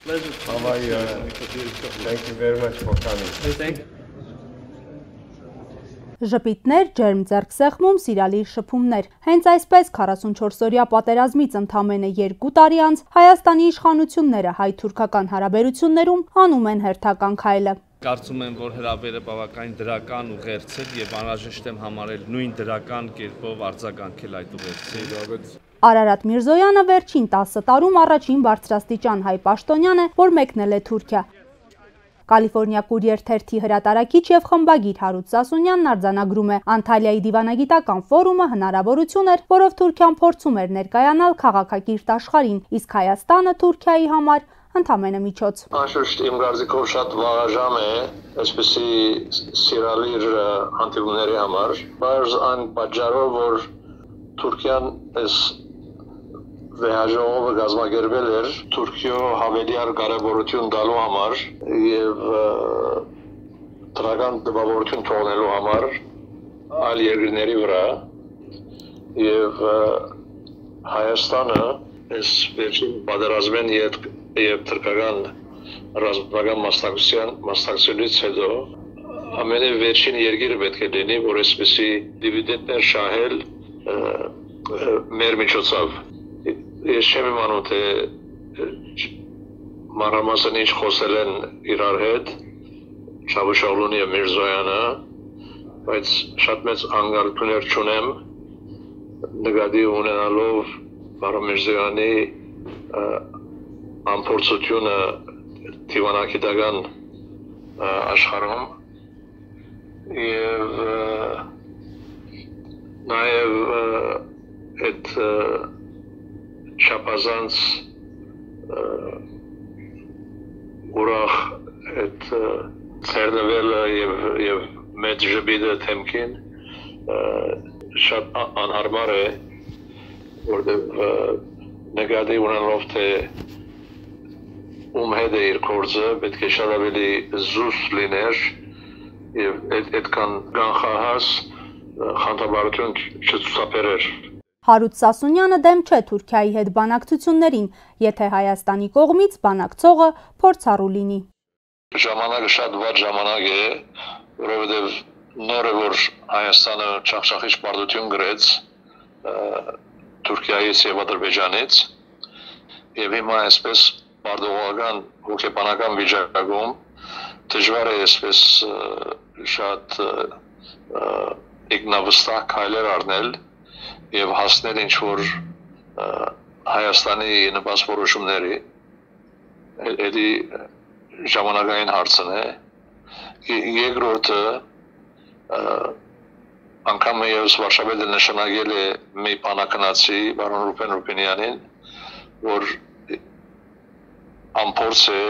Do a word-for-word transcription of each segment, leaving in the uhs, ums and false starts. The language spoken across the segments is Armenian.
Pleasure. How are you? Thank you very much for coming. Thank you. Ժպիտներ, ջերմ ձեռքսեղմում, սիրալիր շփումներ։ Հենց այսպես քառասունչորսօրյա պատերազմից ընդամենը երկու տարի անց Հայաստանի իշխանությունները հայ-թուրքական հարաբերություններում անում են հերթական քայլը։ Կարծում եմ, որ հրավերը բավականին դրական ուղերձ եւ անհրաժեշտ եմ համարել նույն դրական կերպով արձագանքել այդ ուղերձին։ Արարատ Միրզոյանը վերջին տասը տարում առաջին բարձրաստիճան հայ պաշտոնյան է, որ մեկնել է Թուրքիա։ Կալիֆորնիա Կուրիեր թերթի հրատարակիչ եւ խմբագիր Հարութ Սասունյանն արձանագրում է Անտալիայի դիվանագիտական ֆորումը հնարավորություն էր, որով Թուրքիան փորձում էր ներկայանալ քաղաքակիրթ աշխարհին, իսկ Հայաստանը Թուրքիայի համար ընդամենը միջոց։ Անշուշտ իմ կարծիքով շատ վաղաժամ է այսպիսի սիրալիր հանդիպումների համար, բայց այն պատճառով, որ Թուրքիան այս վեհաժողովը կազմակերպել էր Թուրքիո հավելյալ կարևորություն տալու համար եւ դրական տպավորություն թողնելու համար այլ երկրների վրա եւ Հայաստանը այս վերջին պատերազմեն եւ թուրքական ռազմական մասնակցության մասնակցությունից հետո ամենավերջին երկիրը պետք է լինի, որ այսպիսի դիվիդենտներ շահել մեր միջոցով։ Ես չեմ իմանում, թե մանրամասն ինչ խոսել են իրար հետ Չավուշօղլունի եւ Միրզոյանը, բայց շատ մեծ անկարգություններ չունեմ նկատի ունենալով պարոն Միրզոյանի անփորձությունը դիվանագիտական աշխարհում եւ նաեւ այդ չափազանց ուրախ այդ ցերնվելը եւ եւ մեծ ժպիտը թեմքին շատ անհարմար է, որտեղ նկատի ունենալով թե ում հետ է իր գործը, պետք է շատ ավելի զուսպ լիներ եւ այդքան կանխահաս խանդավառություն չցուցաբերեր։ Հարութ Սասունյանը դեմ չէ Թուրքիայի հետ բանակցություններին, եթե Հայաստանի կողմից բանակցողը փորձառու լինի։ Ժամանակը շատ վատ ժամանակ է, որովհետև նոր է, որ Հայաստանը չախշախիչ պարտություն գրեց Թուրքիայից եւ Ադրբեջանից, եւ հիմա այսպես պարտողական հոգեբանական վիճակում դժվար է այսպես շատ ինքնավստահ քայլեր առնել եւ հասնել ինչ որ Հայաստանի նպաստ որոշումների, էդի ժամանակային հարցն է։ Երկրորդը անգամ ես Վարշավեդը նշանակել է մի բանակնացի պարոն Ռուբեն Ռուբենյանին, որ անփորձ է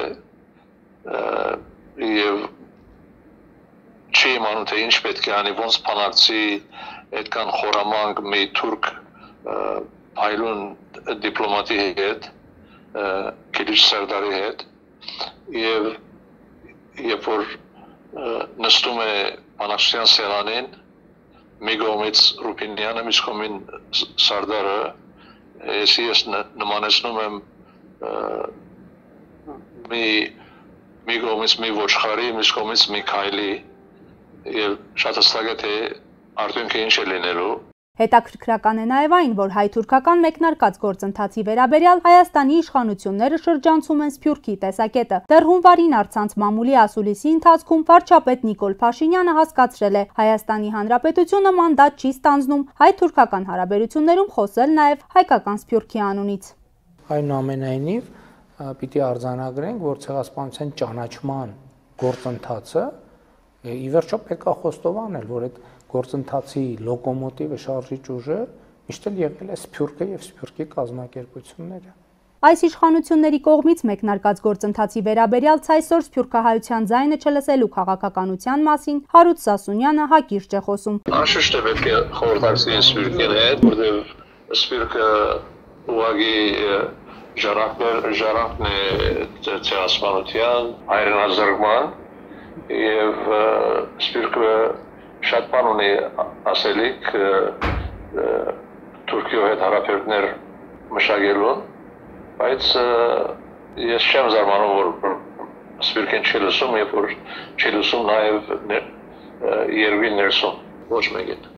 եւ չի իմանում թե ինչ պետք է անի, ոնց բանակցի այդքան խորամանկ մի թուրք այլուն դիպլոմատի հետ, Քիլիչ Սարդարի հետ, եւ երբ որ նստում է բանակցության սեղանին, մի կողմից Ռուբենյանը, մյուս կողմին Սարդարը, ես նմանեցնում եմ մի կողմից մի ոչխարի, մյուս կողմից մի քայլի, եւ շատ հստակ է թե արդյունքը ինչ է լինելու։ Հետաքրքրական է նաև այն, որ հայ-թուրքական մեկնարկած գործընթացի վերաբերյալ Հայաստանի իշխանությունները շրջանցում են Սփյուռքի տեսակետը։ Դեռ հունվարին առցանց մամուլի ասուլիսի ընթացքում վարչապետ Նիկոլ Փաշինյանը հասկացրել է Հայաստանի Հանրապետությունը մանդատ չի ստանձնում հայ-թուրքական հարաբերություններում խոսել նաև հայկական Սփյուռքի անունից։ Այնուամենայնիվ պիտի արձանագրենք, որ ցեղասպանության ճանաչման գործընթացը ի վերջո պետք է խոստովանել, որ այդ գործընթացի լոկոմոտիվը, շարժիչ ուժը միշտ էլ եղել է Սփյուռքը եւ Սփյուռքի կազմակերպությունները։ Այս իշխանությունների կողմից մեկնարկած գործընթացի վերաբերյալ ցայսօր սփյուռքահայության ձայնը չլսելու քաղաքականության մասին Հարութ Սասունյանը հակիրճ է խոսում։ Անշուշտ է պետք է խորհրդակցի Սփյուռքի հետ, որտեղ Սփյուռքը ուղղակի ժառանգն է ցեղասպանության, հայրենազրկման եւ Սփյուռքը շատ բան ունի ասելիք Թուրքիո հետ հարաբերություններ մշակելուն, բայց Ես չեմ զարմանում, որ սպիրկեն չի լսում, երբ որ չի լսում նաև երևի ներսում ոչ մեկին։